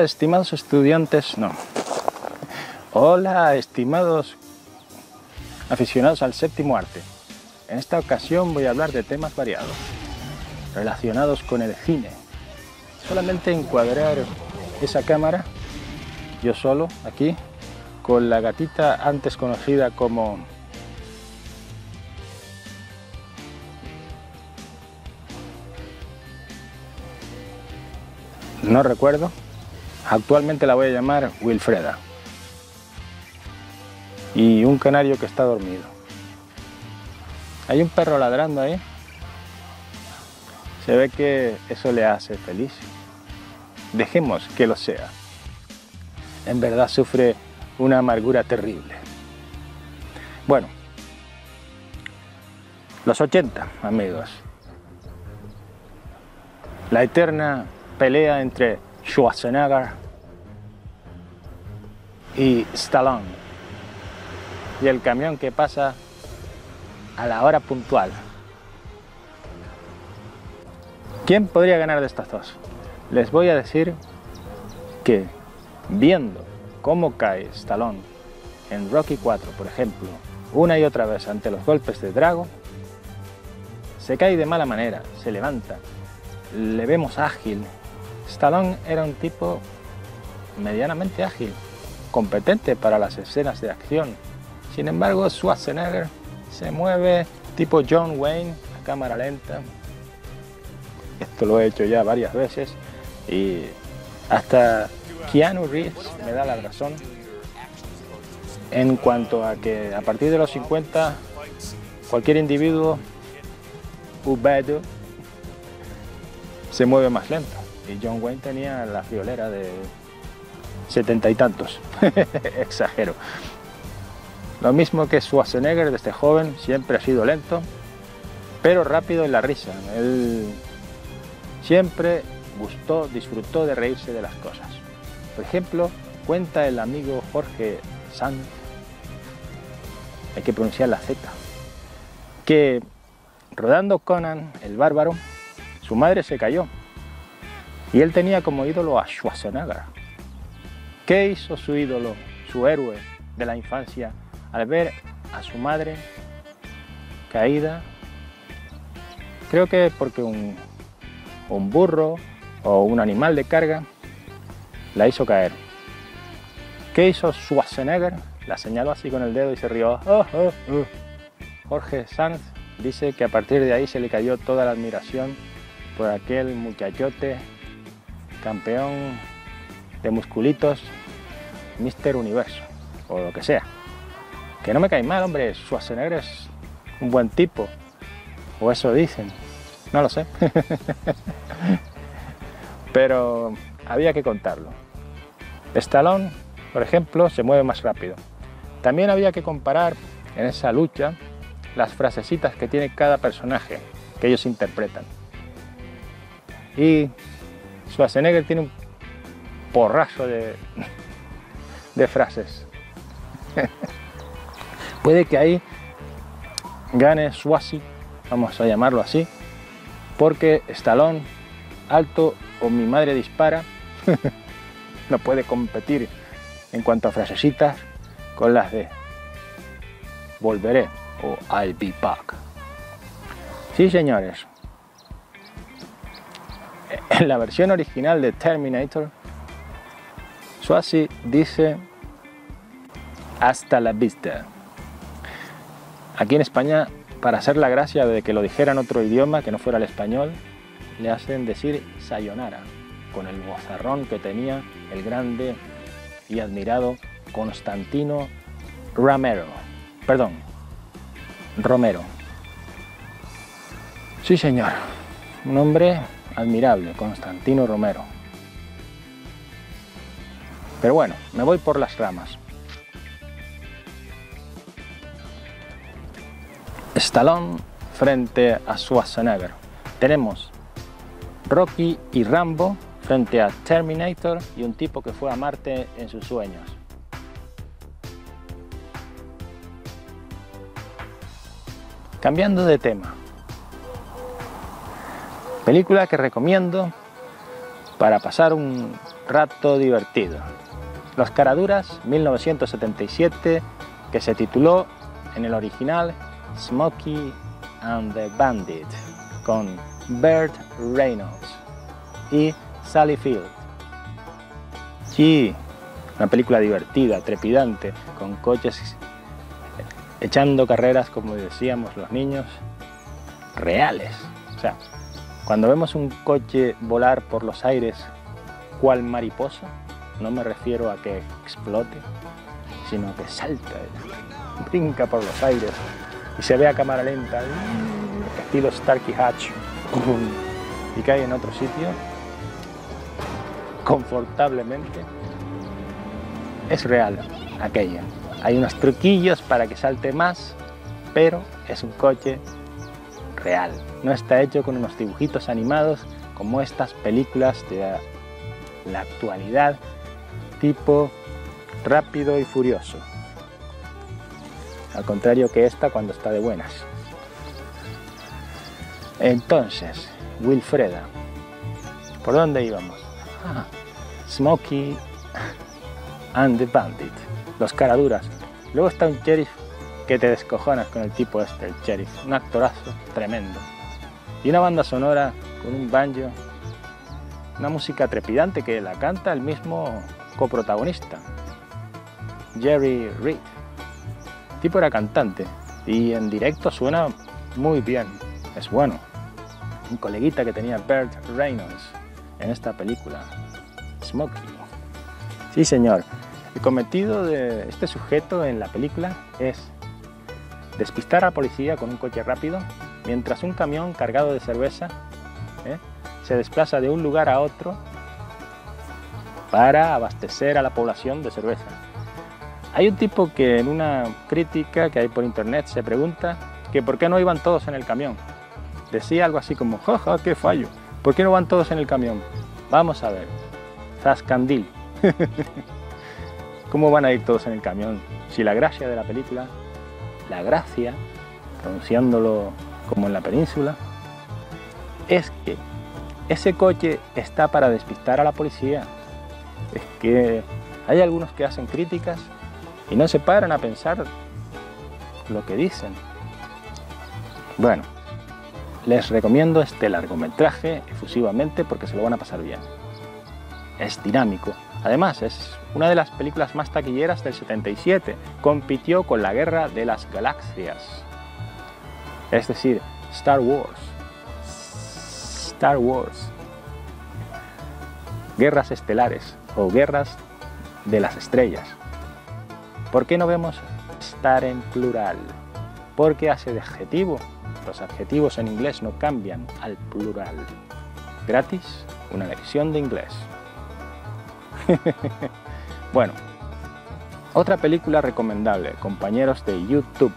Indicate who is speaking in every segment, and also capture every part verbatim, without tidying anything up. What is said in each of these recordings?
Speaker 1: estimados estudiantes, no. Hola, estimados aficionados al séptimo arte. En esta ocasión voy a hablar de temas variados, relacionados con el cine. Solamente encuadrar esa cámara, yo solo, aquí, con la gatita antes conocida como... no recuerdo. Actualmente la voy a llamar Wilfreda. Y un canario que está dormido. Hay un perro ladrando ahí. Se ve que eso le hace feliz. Dejemos que lo sea. En verdad sufre una amargura terrible. Bueno, los ochenta, amigos. La eterna pelea entre Schwarzenegger y Stallone. Y el camión que pasa a la hora puntual. ¿Quién podría ganar de estas dos? Les voy a decir que viendo cómo cae Stallone en Rocky cuatro, por ejemplo, una y otra vez ante los golpes de Drago, se cae de mala manera, se levanta, le vemos ágil. Stallone era un tipo medianamente ágil, competente para las escenas de acción. Sin embargo, Schwarzenegger se mueve tipo John Wayne a cámara lenta. Esto lo he hecho ya varias veces y hasta Keanu Reeves me da la razón en cuanto a que a partir de los cincuenta cualquier individuo ubedo se mueve más lento. Y John Wayne tenía la friolera de setenta y tantos. Exagero. Lo mismo que Schwarzenegger desde joven siempre ha sido lento, pero rápido en la risa. Él siempre gustó, disfrutó de reírse de las cosas. Por ejemplo, cuenta el amigo Jorge Sanz, hay que pronunciar la Z, que rodando Conan el Bárbaro, su madre se cayó. Y él tenía como ídolo a Schwarzenegger. ¿Qué hizo su ídolo, su héroe de la infancia, al ver a su madre caída? Creo que porque un, un burro o un animal de carga la hizo caer. ¿Qué hizo Schwarzenegger? La señaló así con el dedo y se rió. Oh, oh, oh. Jorge Sanz dice que a partir de ahí se le cayó toda la admiración por aquel muchachote, campeón de musculitos, míster Universo, o lo que sea. Que no me cae mal, hombre, Schwarzenegger es un buen tipo, o eso dicen, no lo sé. Pero había que contarlo. Stallone, por ejemplo, se mueve más rápido. También había que comparar en esa lucha las frasecitas que tiene cada personaje que ellos interpretan. Y Schwarzenegger tiene un porrazo de, de frases. Puede que ahí gane Schwarzi, vamos a llamarlo así, porque Stallone, alto o mi madre dispara, no puede competir en cuanto a frasecitas con las de volveré o I'll be back. Sí, señores. En la versión original de Terminator, Schwarzi dice hasta la vista. Aquí en España, para hacer la gracia de que lo dijera en otro idioma que no fuera el español, le hacen decir sayonara, con el vozarrón que tenía el grande y admirado Constantino Romero. Perdón, Romero. Sí, señor, un hombre admirable, Constantino Romero. Pero bueno, me voy por las ramas. Stallone frente a Schwarzenegger. Tenemos Rocky y Rambo frente a Terminator y un tipo que fue a Marte en sus sueños. Cambiando de tema. Película que recomiendo para pasar un rato divertido. Los Caraduras, mil novecientos setenta y siete, que se tituló en el original Smokey and the Bandit, con Burt Reynolds y Sally Field. Sí, una película divertida, trepidante, con coches echando carreras, como decíamos los niños, reales. O sea, cuando vemos un coche volar por los aires cual mariposa, no me refiero a que explote, sino que salta, brinca por los aires y se ve a cámara lenta, estilo Starkey Hatch, y cae en otro sitio confortablemente. Es real aquella. Hay unos truquillos para que salte más, pero es un coche real. No está hecho con unos dibujitos animados como estas películas de la, la actualidad, tipo Rápido y Furioso. Al contrario que esta cuando está de buenas. Entonces, Wilfreda, ¿por dónde íbamos? Ah, Smokey and the Bandit, los Caraduras. Luego está un sheriff que te descojonas con el tipo este, el sheriff, un actorazo tremendo. Y una banda sonora con un banjo, una música trepidante que la canta el mismo coprotagonista, Jerry Reed. El tipo era cantante y en directo suena muy bien, es bueno. Un coleguita que tenía Burt Reynolds en esta película, Smokey. Sí, señor. El cometido de este sujeto en la película es despistar a la policía con un coche rápido mientras un camión cargado de cerveza ¿eh? se desplaza de un lugar a otro para abastecer a la población de cerveza. Hay un tipo que en una crítica que hay por internet se pregunta que por qué no iban todos en el camión. Decía algo así como, jaja, qué fallo, ¿por qué no van todos en el camión? Vamos a ver, zascandil. ¿Cómo van a ir todos en el camión? Si la gracia de la película, la gracia, pronunciándolo como en la península, es que ese coche está para despistar a la policía. Es que hay algunos que hacen críticas y no se paran a pensar lo que dicen. Bueno, les recomiendo este largometraje efusivamente porque se lo van a pasar bien. Es dinámico. Además, es una de las películas más taquilleras del setenta y siete. Compitió con la Guerra de las Galaxias. Es decir, Star Wars. Star Wars. Guerras estelares o guerras de las estrellas. ¿Por qué no vemos Star en plural? Porque hace de adjetivo. Los adjetivos en inglés no cambian al plural. Gratis, una lección de inglés. Bueno, otra película recomendable, compañeros de YouTube.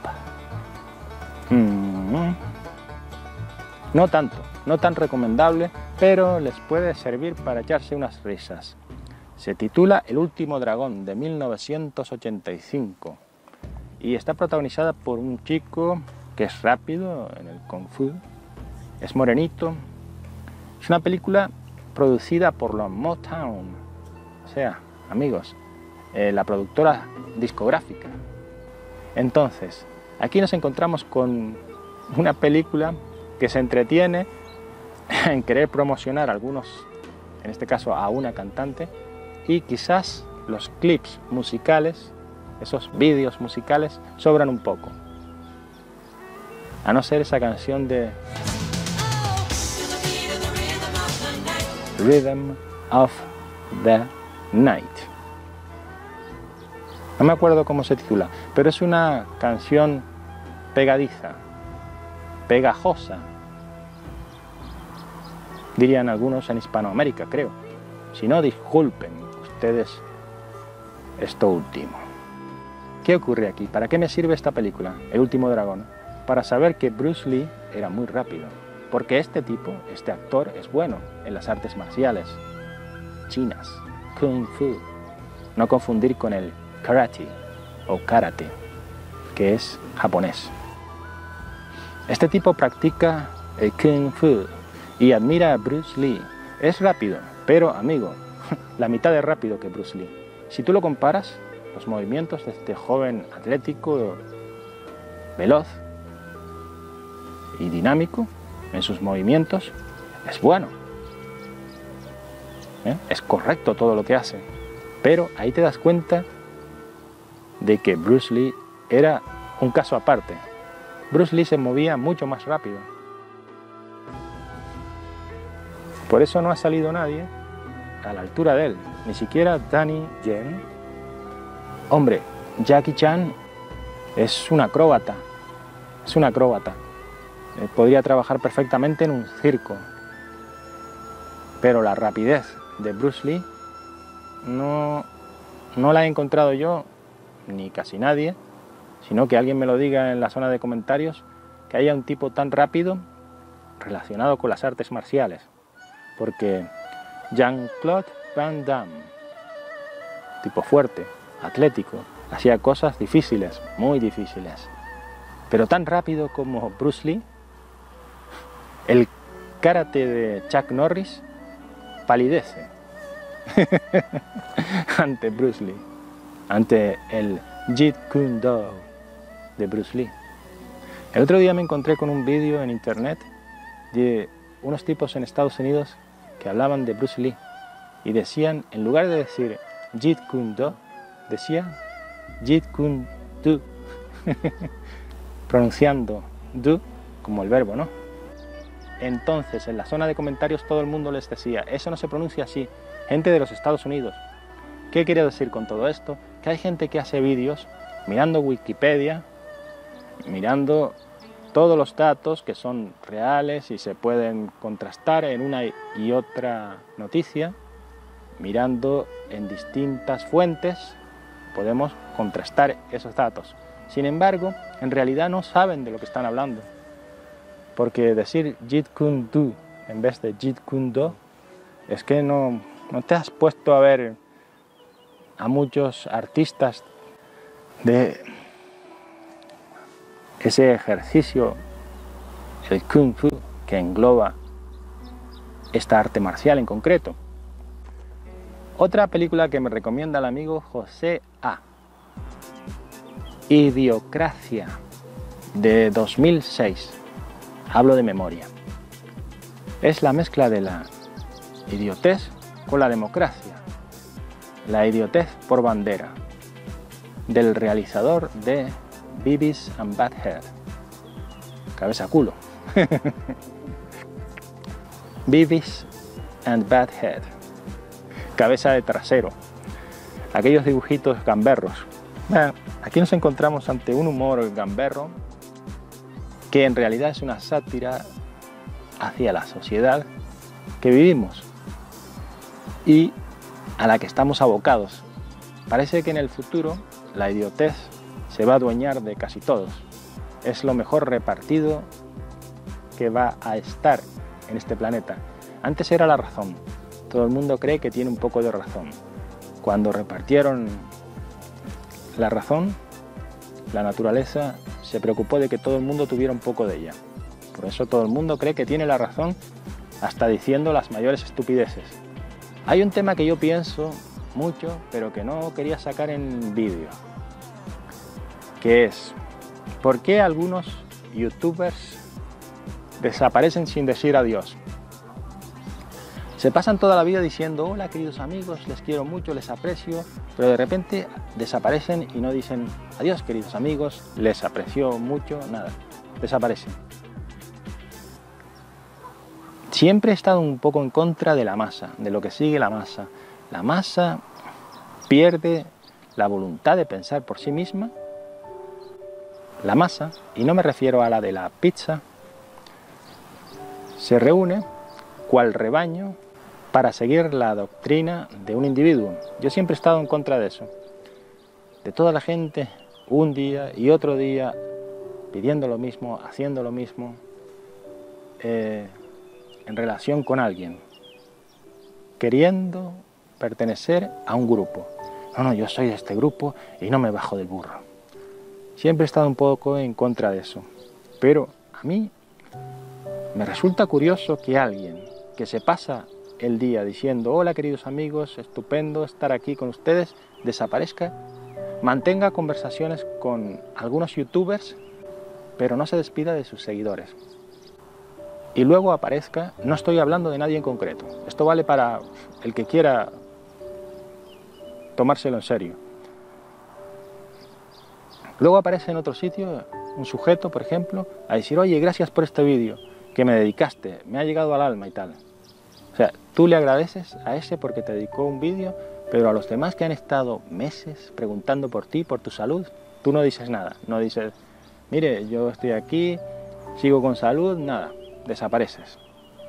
Speaker 1: Mm-hmm. No tanto, no tan recomendable, pero les puede servir para echarse unas risas. Se titula El último dragón, de mil novecientos ochenta y cinco, y está protagonizada por un chico que es rápido en el Kung Fu, es morenito. Es una película producida por la Motown, o sea, amigos, eh, la productora discográfica. Entonces, aquí nos encontramos con una película que se entretiene en querer promocionar a algunos, en este caso a una cantante, y quizás los clips musicales, esos vídeos musicales, sobran un poco. A no ser esa canción de Rhythm of the Night. No me acuerdo cómo se titula, pero es una canción pegadiza, pegajosa, dirían algunos en Hispanoamérica, creo. Si no, disculpen ustedes esto último. ¿Qué ocurre aquí? ¿Para qué me sirve esta película, El último dragón? Para saber que Bruce Lee era muy rápido, porque este tipo, este actor, es bueno en las artes marciales chinas, Kung Fu. No confundir con el karate o karate, que es japonés. Este tipo practica el Kung Fu y admira a Bruce Lee. Es rápido, Pero, amigo, la mitad de rápido que Bruce Lee. Si tú lo comparas, los movimientos de este joven atlético, veloz y dinámico en sus movimientos, es bueno. ¿Eh? Es correcto todo lo que hace. Pero ahí te das cuenta de que Bruce Lee era un caso aparte. Bruce Lee se movía mucho más rápido. Por eso no ha salido nadie a la altura de él, ni siquiera Donnie Yen. Hombre, Jackie Chan es un acróbata, es un acróbata. Eh, podría trabajar perfectamente en un circo. Pero la rapidez de Bruce Lee no, no la he encontrado yo, ni casi nadie, sino que alguien me lo diga en la zona de comentarios, que haya un tipo tan rápido relacionado con las artes marciales. Porque Jean-Claude Van Damme, tipo fuerte, atlético, hacía cosas difíciles, muy difíciles. Pero tan rápido como Bruce Lee, el karate de Chuck Norris palidece ante Bruce Lee, ante el Jeet Kune Do de Bruce Lee. El otro día me encontré con un vídeo en internet de unos tipos en Estados Unidos que hablaban de Bruce Lee y decían, en lugar de decir Jeet Kune Do, decían Jeet Kune Do, pronunciando do como el verbo, ¿no? Entonces, en la zona de comentarios todo el mundo les decía, eso no se pronuncia así, gente de los Estados Unidos. ¿Qué quiero decir con todo esto? Que hay gente que hace vídeos mirando Wikipedia, mirando todos los datos que son reales y se pueden contrastar en una y otra noticia, mirando en distintas fuentes, podemos contrastar esos datos. Sin embargo, en realidad no saben de lo que están hablando, porque decir Jeet Kune Do en vez de Jeet Kune Do es que no, no te has puesto a ver a muchos artistas de ese ejercicio, el Kung Fu, que engloba esta arte marcial en concreto. Otra película que me recomienda el amigo José A. Idiocracia, de dos mil seis. Hablo de memoria. Es la mezcla de la idiotez con la democracia. La idiotez por bandera, del realizador de Beavis and Butthead. Cabeza culo. Beavis and Butthead. Cabeza de trasero. Aquellos dibujitos gamberros. Bueno, aquí nos encontramos ante un humor gamberro que en realidad es una sátira hacia la sociedad que vivimos y a la que estamos abocados. Parece que en el futuro la idiotez se va a adueñar de casi todos. Es lo mejor repartido que va a estar en este planeta. Antes era la razón. Todo el mundo cree que tiene un poco de razón. Cuando repartieron la razón, la naturaleza se preocupó de que todo el mundo tuviera un poco de ella. Por eso todo el mundo cree que tiene la razón, hasta diciendo las mayores estupideces. Hay un tema que yo pienso mucho, pero que no quería sacar en vídeo, que es, ¿por qué algunos youtubers desaparecen sin decir adiós? Se pasan toda la vida diciendo, hola queridos amigos, les quiero mucho, les aprecio, pero de repente desaparecen y no dicen, adiós queridos amigos, les aprecio mucho, nada, desaparecen. Siempre he estado un poco en contra de la masa, de lo que sigue la masa. La masa pierde la voluntad de pensar por sí misma. La masa, y no me refiero a la de la pizza, se reúne cual rebaño para seguir la doctrina de un individuo. Yo siempre he estado en contra de eso. De toda la gente, un día y otro día, pidiendo lo mismo, haciendo lo mismo, eh, en relación con alguien, queriendo pertenecer a un grupo. No, no, yo soy de este grupo y no me bajo del burro. Siempre he estado un poco en contra de eso. Pero a mí me resulta curioso que alguien que se pasa el día diciendo hola queridos amigos, estupendo estar aquí con ustedes, desaparezca, mantenga conversaciones con algunos youtubers, pero no se despida de sus seguidores. Y luego aparezca, no estoy hablando de nadie en concreto, esto vale para el que quiera tomárselo en serio. Luego aparece en otro sitio un sujeto, por ejemplo, a decir, oye, gracias por este vídeo que me dedicaste, me ha llegado al alma y tal. O sea, tú le agradeces a ese porque te dedicó un vídeo, pero a los demás que han estado meses preguntando por ti, por tu salud, tú no dices nada, no dices, mire, yo estoy aquí, sigo con salud, nada, desapareces.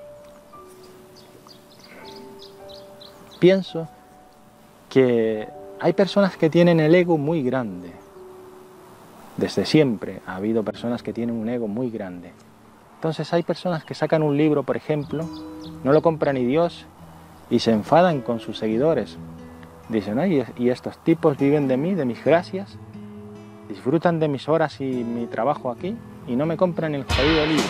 Speaker 1: Pienso que hay personas que tienen el ego muy grande. Desde siempre ha habido personas que tienen un ego muy grande. Entonces hay personas que sacan un libro, por ejemplo, no lo compra ni Dios y se enfadan con sus seguidores. Dicen, ay, y estos tipos viven de mí, de mis gracias, disfrutan de mis horas y mi trabajo aquí y no me compran el jodido libro.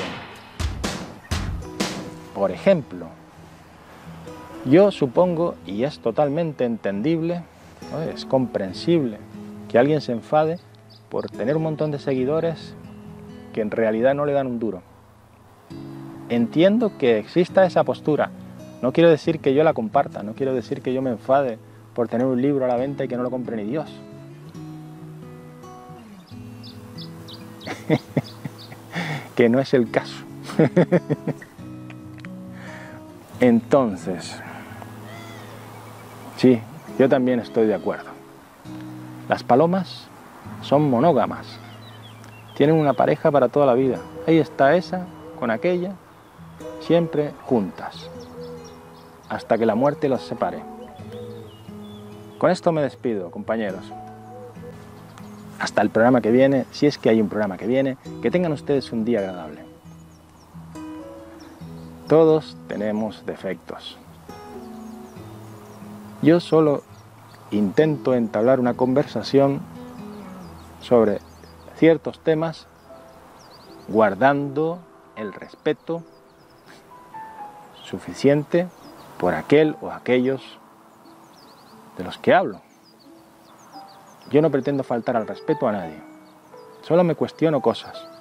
Speaker 1: Por ejemplo, yo supongo, y es totalmente entendible, ¿no? Es comprensible que alguien se enfade por tener un montón de seguidores que en realidad no le dan un duro. Entiendo que exista esa postura, no quiero decir que yo la comparta, no quiero decir que yo me enfade por tener un libro a la venta y que no lo compre ni Dios. Que no es el caso. Entonces, sí, yo también estoy de acuerdo. Las palomas son monógamas, tienen una pareja para toda la vida. Ahí está esa con aquella, siempre juntas, hasta que la muerte los separe. Con esto me despido, compañeros. Hasta el programa que viene, si es que hay un programa que viene, que tengan ustedes un día agradable. Todos tenemos defectos. Yo solo intento entablar una conversación sobre ciertos temas guardando el respeto suficiente por aquel o aquellos de los que hablo. Yo no pretendo faltar al respeto a nadie, solo me cuestiono cosas.